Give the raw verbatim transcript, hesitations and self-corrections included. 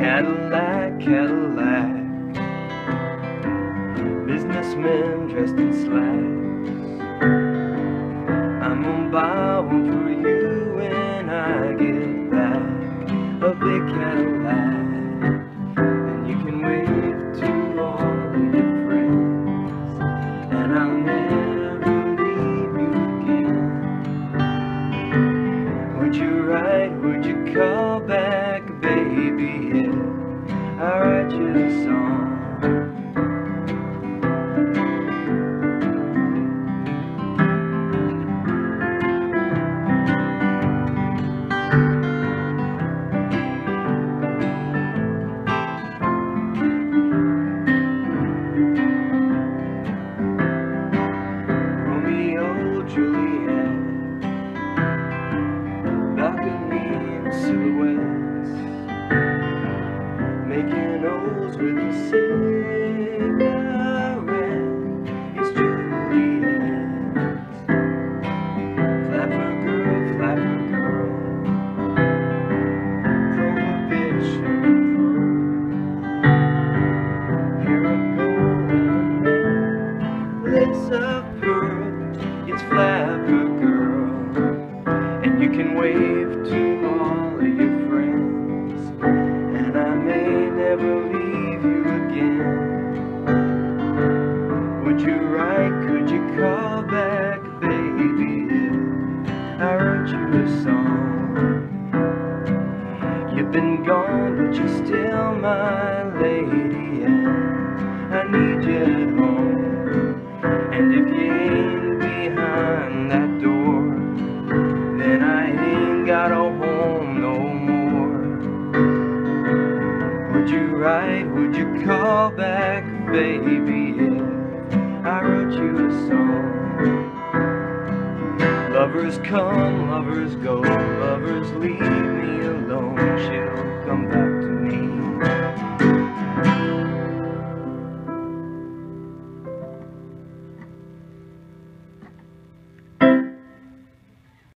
Cadillac, Cadillac, businessmen dressed in slacks. I'm gonna buy one for you when I get back, a big Cadillac, and you can wave to all of your friends, and I'll never leave you again. Would you write, would you call back, baby? Yeah, I'll write you a song. Juliet, balcony silhouettes, making O's with a cigarette. It's Juliet, flapper girl, flapper girl, prohibition pearl, hair of gold and lips of pearl. It's flapper girl, and you can wave to all of your friends, and I may never leave you again. Would you write, could you call back, baby? Yeah, I wrote you a song. You've been gone, but you're still my lady, and I need you at home. And if you ain't behind that door, then I ain't got a home no more. Would you write, would you call back, baby? Yeah, I wrote you a song. Lovers come, lovers go, lovers leave me alone.